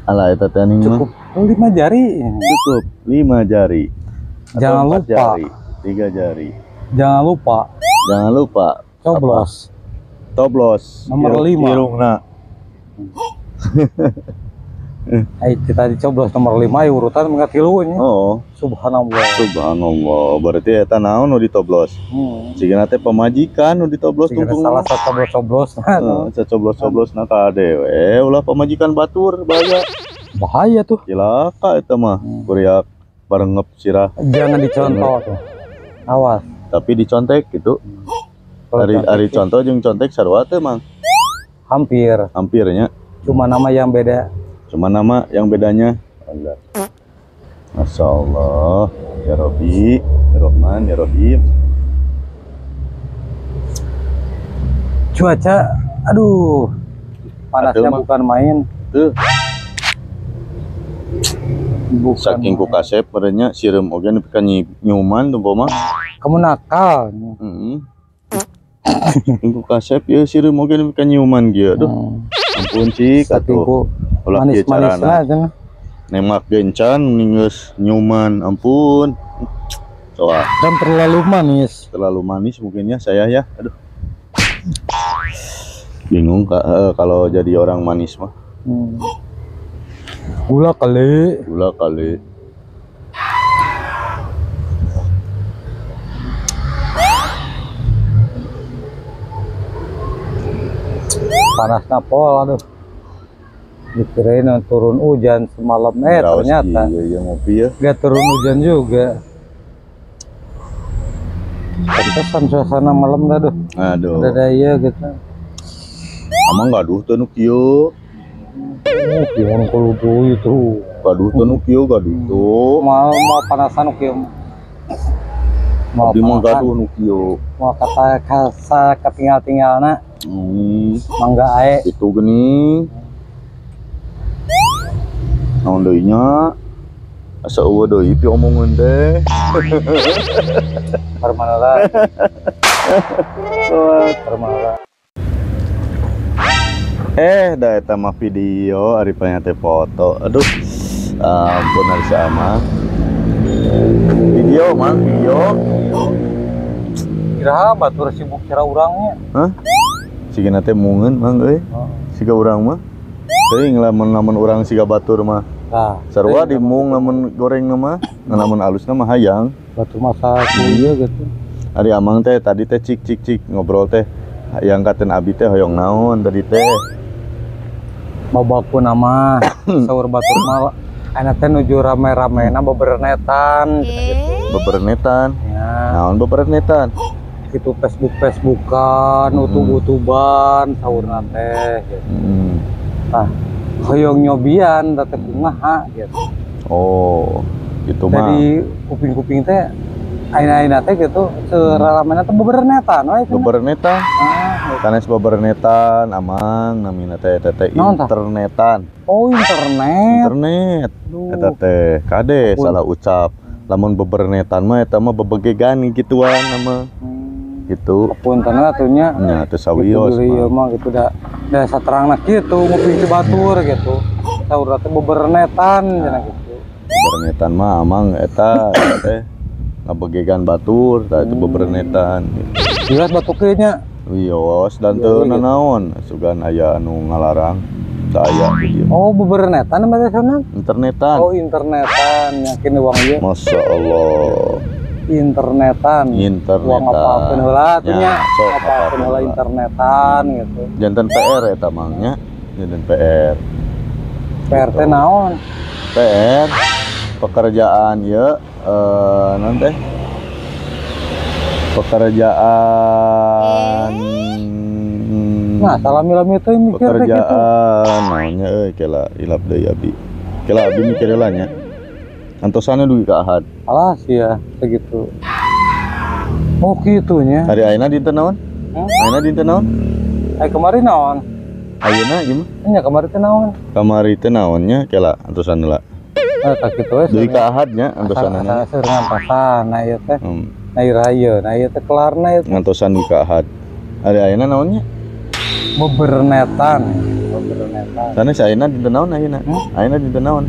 Ala eta teh ning Cukup 5 jari. cukup 5 jari. Atau Jangan 4 lupa. jari, 3 jari. Jangan lupa Jangan lupa coblos toblos Nomor 5. irungna. Kita dicoblos nomor 5 ya urutan mengatilunya. Oh, Subhanallah. subhanallah. Berarti eta naon nu ditoblos? Sigana teh pemajikan nu ditoblos Jika tungtung. salah satu coblos Coblos na ka adewe ulah pemajikan batur bahaya. bahaya tuh. Cilaka eta mah. Kuriak barengep sirah Jangan dicontoh tuh. Awas. tapi dicontek gitu. Kalau Ari contek, contoh jeung contek sarua teh mang hampir. hampirnya. Cuma nama yang beda. Cuma nama yang bedanya. Masya Allah, ya Rabbi, ya Rahman, ya Rahim. Cuaca, aduh, panasnya Aduh, bukan main. Tuh, Bukan saking ku kasep merenya sireum oge nepi ka nyuman tuh mah. Kamu nakal. Heeh. Saking ku kasep ya sireum oge nepi ka nyuman kieu. Aduh, ampun cik Saking atuh. ku Ulah kieu manis-manisnya carana. aja. Nemak gencan ningeus nyuman, ampun. Soal Kan terlalu manis. terlalu manis mungkin ya saya ya. Aduh. Bingung kalau jadi orang manis mah. Gula kali. Gula kali. Panasnya pol, aduh. Dikirain turun hujan semalam, Raos ternyata iya ngopi ya. gak turun hujan juga. Pantesan suasana malam dah tuh. Aduh. Ada daya gitu. Amang gaduh teh nu kieu. Kion kulubu itu. Gaduh teh nu kieu gaduh tuh. Mau panasan kieu. Mau Abdi mah panasan. gaduh nu kieu. Mau kata kasa ketinggal-tinggalna. Mangga ae. Itu geuning. Naon deui nya? Asa eueuh deui pi omongeun teh. Permanala. Permanala. Da eta mah video ari teh foto. Aduh. Ampun ari sama. Video mang, video. Kira batur sibuk kira urangnya. Hah? Sigana teh mungeun mang euy. Siga urang mah. Teuing lamun urang siga batur mah. Nah, Sarua dimung lamun goreng mah, lamun alusna mah hayang. batur masa kuliah gitu. Ari amang teh tadi teh cik ngobrol teh. Hayang katen abi teh hoyong naon tadi teh. Babaku nama sahur batur mal. Enak teh nuju rame-ramena beberenetan gitu. Beberenetan. Ya, Naon beberenetan? gitu Facebook-Facebookan, utub-utuban, sahur teh gitu. Nah, hoyong nyobian teh kumaha gitu. Oh, gitu mah. Dari kuping-kuping teh aina-aina teh gitu seraramena teh beberenetan we cenah. Beberenetan. Nah, Sanes beberenetan amang namina teh Naon tah? internetan. oh internet. Internet. Duh. Eta teh kade Ampun. salah ucap. Lamun beberenetan mah eta mah bebegegan gituan nama. Gitu. Punten atunya. Nya teu sawios Ieu mah. mah gitu da saterangna kitu ngopi di batur gitu. Sahur teh beberenetan cenah gitu. Beberenetan mah amang eta teh ngabegegan batur tah itu beberenetan gitu. Jelas batuk teh nya. Wios dan Iya, teu gitu. nanaon sugan aya anu ngalarang. Teu aya gitu. Oh beberenetan mah sana. Internetan. Oh internetan yakin uang ieu. Masya Allah. Internetan. Uang Internetan. apa-apakeun heula atuh nya. Ya, sok Apa-apakeun apa-apakeun heula heula. internetan gitu. Jantan PR eta mangnya. Jantan PR. PR teh naon? PR pekerjaan ya non teh pekerjaan Nah, salami-lami teh mikir teh gitu. pekerjaan naonnya kela ilap deui abi kela abi mikir heula nya antosana dugi ka Ahad Alas ya, segitu. Oh gitunya. hari ayeuna dinten naon ayeuna dinten naon Kemarin naon? ayeuna gimana Nya kemarin teh naon? kamari teh naonnya kela antosana heula Tak kitu we. dugi ka Ahad nya antosana Serangan pasan, nah ieu teh. Nah ieu raya, nah ieu teh kelarna ieu. ngantosan dugi ka Ahad hari ayeuna naonnya Bebernetan. Sana si ayeuna dinten naon ayeuna? Ayeuna dinten naon?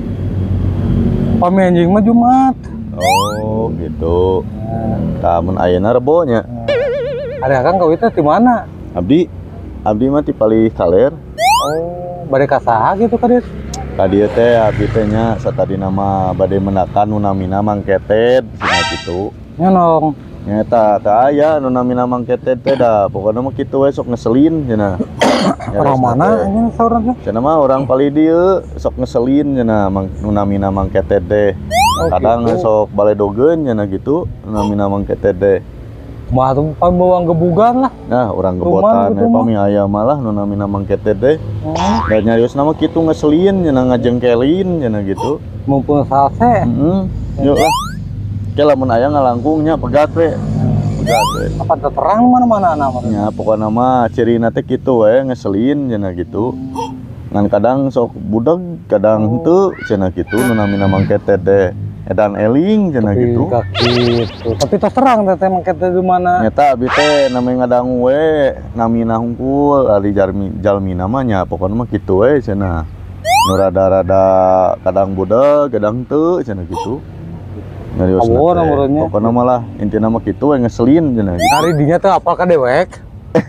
Pami anjing mah Jumat. Oh, gitu. Tamun ayeuna Rebo nya. Ari Akang kawin teh di mana? Abdi mah ti Palih Kaler. Oh, bade ka saha gitu ka Dit? Ka dieu teh abdi teh nya satadi nama bade menakan nu namina Mang Ketet cenah kitu. Nyenong. Nya eta teu aya nu namina Mang Ketet teh da pokona mah kitu we sok ngeselin cenah. Orang mana anjing sauran teh? Cenah mah orang Palih dieu sok ngeselin cenah nu namina Mang Ketet teh. Oh, Kadang gitu. sok baledogeun cenah gitu nu namina Mang Ketet teh. Mah tuh pambawang gebugan lah. Nah, orang Kumaha gebotan gitu mah? pami aya malah nu namina Mang Ketet teh. Da nyarios nama kitu ngeselin cenah ngajengkelin cenah gitu. Mumpung salse. Yuk lah. Oke lamun aya ngalangkungnya pegat we. Pegat we. Apa teu terang mana-mana nama. Nya pokona mah cirina teh kitu we ngeselin cenah gitu. Ngan kadang sok budag, kadang henteu cenah gitu nu namina Mang Ketet teh. Edan eling cenah gitu. Gitu. Tapi terus terang teh mangket di mana? Nyata abdi teh namanya ngadangu we, namina hungkul ari jalmina mah nya pokona mah kitu we cenah. Nu rada-rada kadang budag, kadang teu cenah gitu. Nyariosna Awon teh. umurnya. Pokona mah lah intina mah kitu we ngeselin cenah gitu. Hari dinya teh apal ka dewek?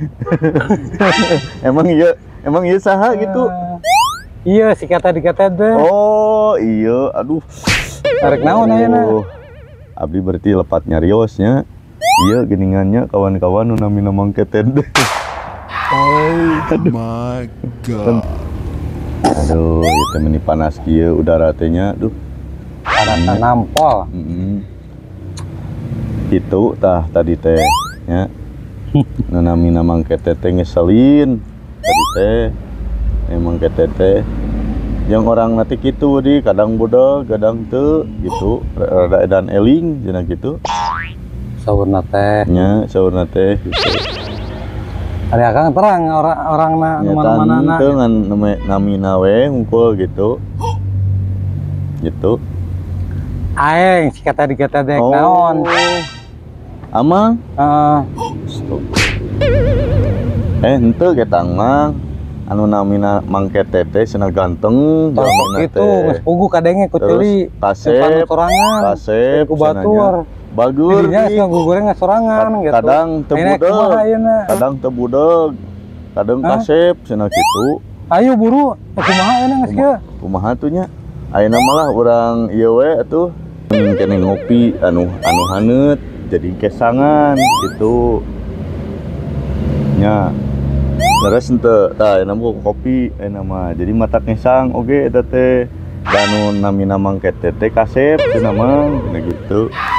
Emang iya saha gitu. Iya, si kata dikata deh. Oh, iya. Aduh. Tarik naon ayeuna? Abdi berarti lepat nyariosnya. Iya geningannya kawan-kawan nu namina Mang Ketet. Oh my god. Aduh, itu meni panas kieu udara teh nya. Duh. Ada nampol. Itu tah tadi teh nya. Nu namina Mang Ketet teh ngeselin. Tadi teh emang Ketet teh yang orang nanti gitu di kadang budak kadang teu gitu rada edan eling cenah gitu Saurna teh. nya saurna teh gitu. Ari Akang terang orang-orangna Nya mana-mana. teu ngan namina we hungkul gitu. Gitu. Aeng si kata dikata dek naon. Amang? Heeh. Henteu ketang mang. Anu namina Mang Ketet teh cenah ganteng Sosok itu geus pugu kadenge ku teuli. kasep ku batur. bagur Didinya geus ngagugureng sorangan gitu. kadang teu budeg kadang teu budeg kadang kasep cenah kitu. Ayo buru kumaha ayeuna geus kieu? Kumaha tuh nya ayeuna malah urang ieu we atuh kene ngopi anu haneut jadi kesangan gitu nya. Terus ente, tah, enak kopi, enak mah. Jadi mata ngesang, oke, eta teh. Dan namina Mang Ketet teh kasep, cenah mang, gitu.